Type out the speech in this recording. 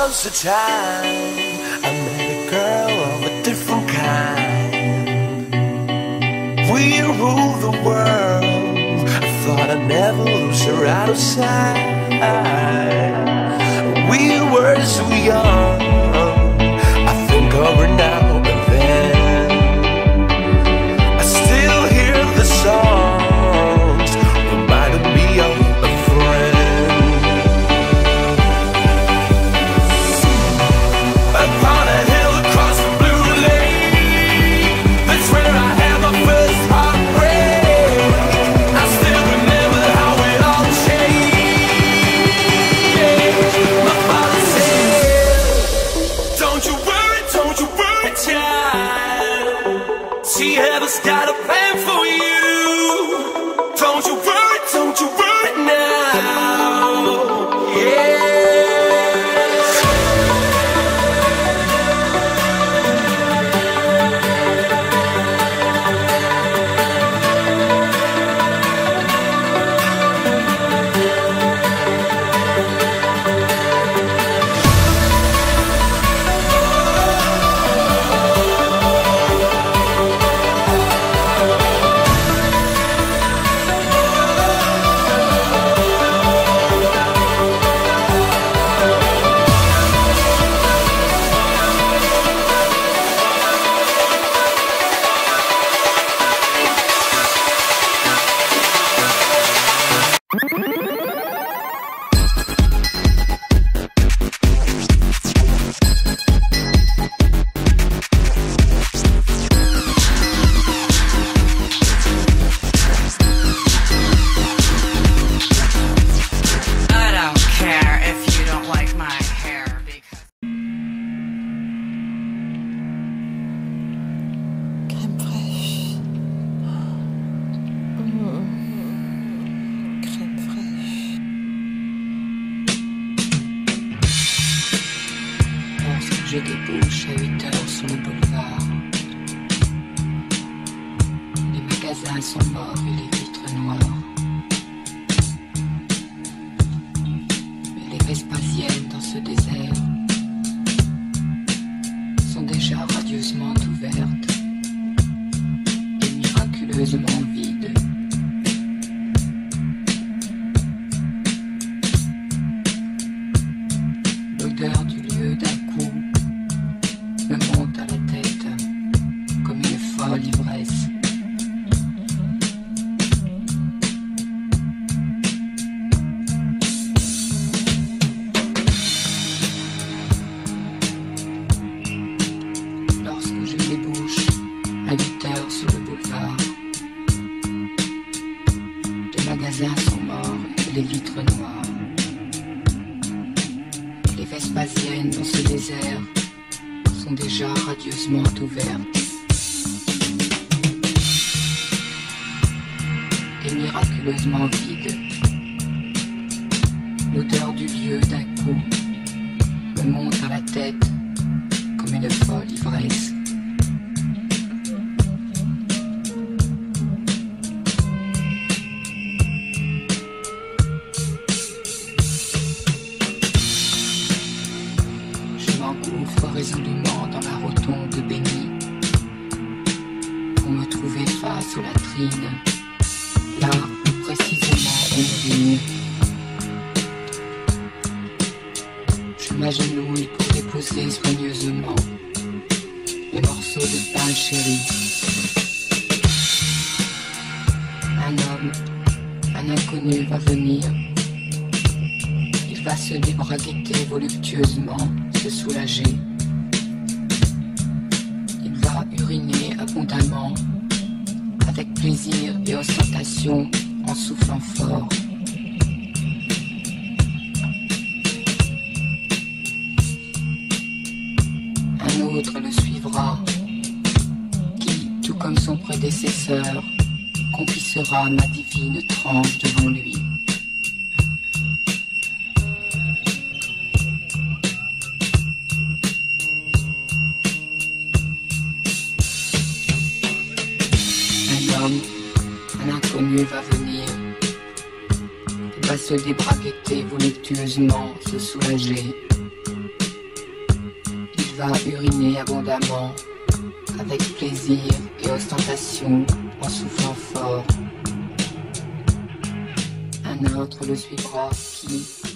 was a time I met a girl of a different kind. We ruled the world. I thought I'd never lose her out of sight. We were so young. I think of her now and then. I still hear the songs reminding me of a friend. Upon a hill across the blue lake, that's where I had my first heartbreak. I still remember how it all changed. My father said, don't you worry, child. She has got a plan for you. Don't you worry now. Yeah. Je débouche à 8 heures sur le boulevard. Les magasins sont morts et les vitres noires. Mais les Vespasiennes dans ce désert sont déjà radieusement ouvertes et miraculeusement vides. L'odeur du lieu d'un coup me monte à la tête comme une folle ivresse. Lorsque je débouche à 8 heures sur le boulevard, les magasins sont morts et les vitres noires. Les Vespasiennes dans ce désert sont déjà radieusement ouvertes et miraculeusement vides. L'odeur du lieu d'un coup me monte à la tête comme une folle ivresse. Résolument dans la rotonde bénie pour me trouver face aux latrines, là où précisément on urine. Je m'agenouille pour déposer soigneusement les morceaux de pain chéri. Un homme, un inconnu va venir. Il va se débraguetter voluptueusement, se soulager. Uriner abondamment, avec plaisir et ostentation, en soufflant fort. Un autre le suivra, qui, tout comme son prédécesseur, complissera ma divine tranche devant lui. Un inconnu va venir. Il va se débraguetter voluptueusement, se soulager. va uriner abondamment, avec plaisir et ostentation, en soufflant fort. Un autre le suivra qui,